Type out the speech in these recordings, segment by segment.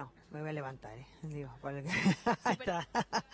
No, me voy a levantar, digo, porque... Ahí está.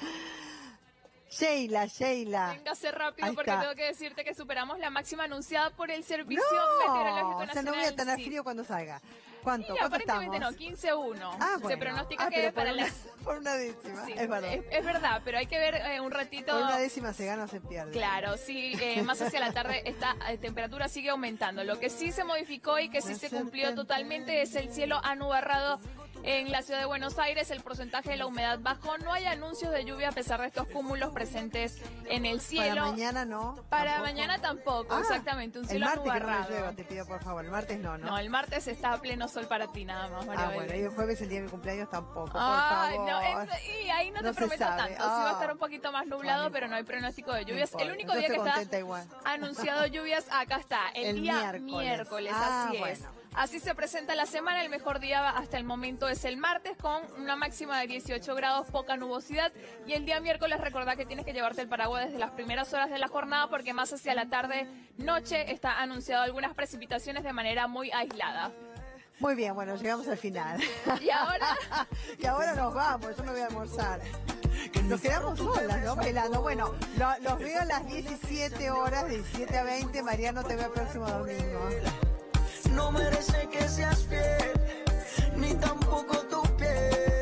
Sheila. Véngase rápido Ahí porque está. tengo que decirte que superamos la máxima anunciada por el Servicio No, Meteorológico o sea, Nacional. no voy a tener sí. frío cuando salga. ¿Cuánto? Y ¿Cuánto aparentemente estamos? no, 15-1. Ah, bueno. Se pronostica que pero para por las... por una décima, Sí, es verdad. es verdad, pero hay que ver un ratito. Por una décima se gana o se pierde. Claro, sí, más hacia la tarde esta temperatura sigue aumentando. Lo que sí se modificó y que sí se cumplió totalmente es el cielo anubarrado en la ciudad de Buenos Aires. El porcentaje de la humedad bajó. No hay anuncios de lluvia a pesar de estos cúmulos presentes en el cielo. Para mañana no. Para ¿Tampoco? mañana tampoco, exactamente. Un El cielo martes que no anubarrado. me llueva, te pido por favor. El martes no, ¿no? No, el martes está a pleno sol para ti nada más, María Bueno, y el jueves, el día de mi cumpleaños, tampoco, por Ay, favor. no, y ahí no te No se prometo sabe. tanto. Sí va a estar un poquito más nublado, pero no hay pronóstico de lluvias. No El importa. único Yo día que estoy está contenta igual. anunciado lluvias, acá está, el día miércoles, así es. Bueno. Así se presenta la semana. El mejor día hasta el momento es el martes, con una máxima de 18 grados, poca nubosidad. Y el día miércoles, recordá que tienes que llevarte el paraguas desde las primeras horas de la jornada, porque más hacia la tarde-noche está anunciado algunas precipitaciones de manera muy aislada. Muy bien, bueno, llegamos al final. Y ahora... Y ahora nos vamos, yo me voy a almorzar. Nos quedamos solas, ¿no? Pelando. Bueno, los veo a las 17 horas, de 17 a 20. Mariano, te veo el próximo domingo. No merece que seas fiel, ni tampoco tu piel.